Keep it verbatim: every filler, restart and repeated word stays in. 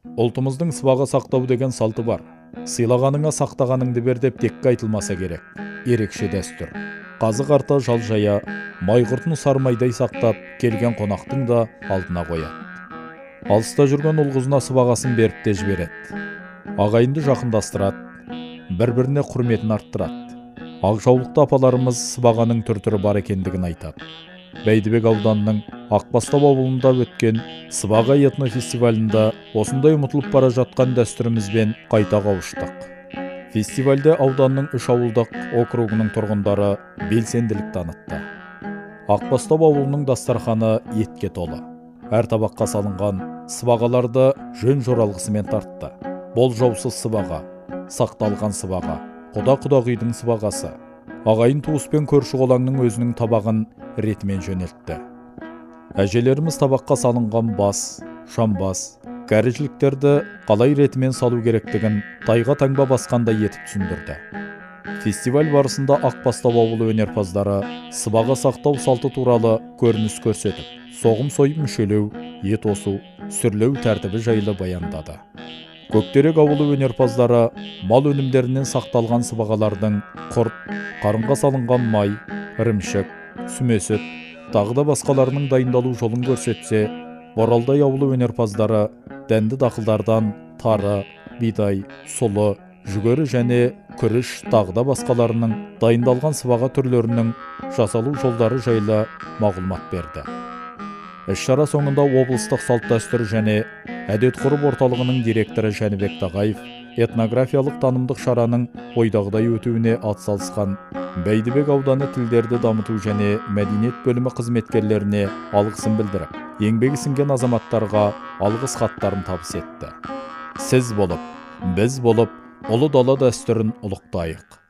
Ұлтымыздың сыбаға сақтау деген салты бар. Сыйлағаныңа сақтағаныңды бер деп текке айтылмаса керек. Ерекше дәстүр. Қазы қарта жал жая, майғұртын сармайдай сақтап, келген қонақтың да алдына қояды. Алыста жүрген ұл-қызына сыбағасын беріп те жібереді. Ағайынды жақындастырады, бір-біріне құрметін арттырады. Ақжаулықты апаларымыз сыбағаның түр-түрі бар екендігін айтады. Бәйдібек ауданының Ақбастау ауылында өткен сыбаға этнофестивалінде осындай ұмытылып бара жатқан дәстүрімізбен қайта қауыштық. Фестивальде ауданның үш ауылдық округының тұрғындары белсенділік танытты. Ақбастау ауылының дастарханы етке толы. Әр табаққа салынған сыбағаларды жөн жоралғысымен тартты. Болжаусыз сыбаға, сақталған сыбаға, құда-құдағидың сыбағасы. Ағайын туыс пен көрші қолаңның өзінің табағын ретімен жөнелтті. Әжелеріміз табаққа салынған бас, шамбас, кәріжіліктерді қалай ретімен салу керектігін тайға таңба басқандай етіп түсіндірді. Фестиваль барысында Ақбастау ауылы өнерпаздары сыбаға сақтау салты туралы көрініс көрсетіп, соғым сойып мүшелеу, ет осу, сүрлеу тәртібі жайлы баяндады. Көктерек ауылы өнерпаздары мал өнімдерінен сақталған сыбағалардың құрт, қарынға салынған май, ірімшік, сүмесіт, тағы да басқаларының дайындалу жолын көрсетсе, Боралдай ауылы өнерпаздары дәнді дақылдардан тары, бидай, сұлы, жүгері және күріш, тағы да басқаларының дайындалған сыбаға түрлерінің жасалу жолдары жайлы мағлұмат берді. Іс-шара соңында облыстық салт-дәстүр және әдет-ғұрып орталығының директоры Жәнібек Тағаев этнографиялық танымдық шараның ойдағыдай өтуіне атсалысқан Бәйдібек ауданы тілдерді дамыту және мәдениет бөлімі қызметкерлеріне алғысын білдіріп, еңбегі сіңген азаматтарға алғыс хаттарын табыс етті. Сіз болып, біз болып, ұлы дала дәстүрін ұлықтайық.